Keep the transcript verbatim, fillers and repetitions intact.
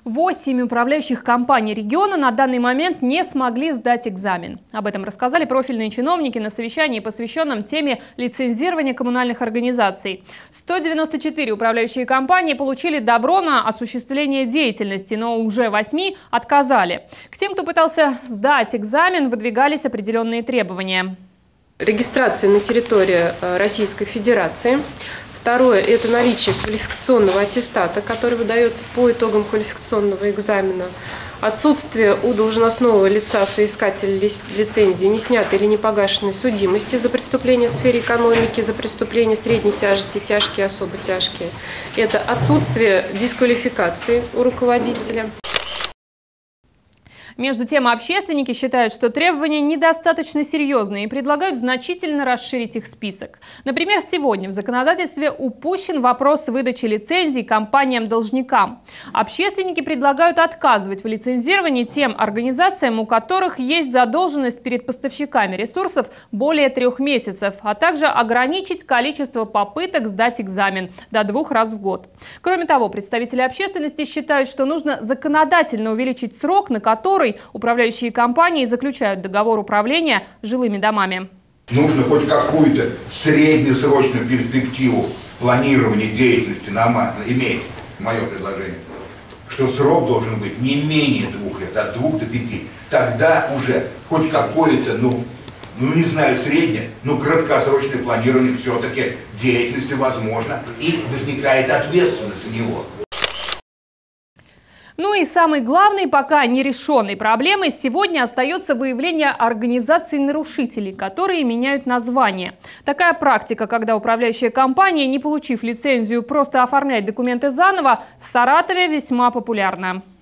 Восемь управляющих компаний региона на данный момент не смогли сдать экзамен. Об этом рассказали профильные чиновники на совещании, посвященном теме лицензирования коммунальных организаций. сто девяносто четыре управляющие компании получили добро на осуществление деятельности, но уже восьми отказали. К тем, кто пытался сдать экзамен, выдвигались определенные требования. Регистрация на территории Российской Федерации. Второе – это наличие квалификационного аттестата, который выдается по итогам квалификационного экзамена. Отсутствие у должностного лица соискателя лицензии не снятой или не погашенной судимости за преступления в сфере экономики, за преступления средней тяжести, тяжкие, особо тяжкие. Это отсутствие дисквалификации у руководителя. Между тем, общественники считают, что требования недостаточно серьезные и предлагают значительно расширить их список. Например, сегодня в законодательстве упущен вопрос выдачи лицензий компаниям-должникам. Общественники предлагают отказывать в лицензировании тем организациям, у которых есть задолженность перед поставщиками ресурсов более трех месяцев, а также ограничить количество попыток сдать экзамен до двух раз в год. Кроме того, представители общественности считают, что нужно законодательно увеличить срок, на который управляющие компании заключают договор управления жилыми домами. Нужно хоть какую-то среднесрочную перспективу планирования деятельности иметь, мое предложение, что срок должен быть не менее двух лет, от двух до пяти. Тогда уже хоть какое-то, ну, ну не знаю, среднее, но краткосрочное планирование все-таки деятельности возможно, и возникает ответственность за него. Ну и самой главной, пока нерешенной проблемой сегодня остается выявление организаций нарушителей, которые меняют название. Такая практика, когда управляющая компания, не получив лицензию, просто оформляет документы заново, в Саратове весьма популярна.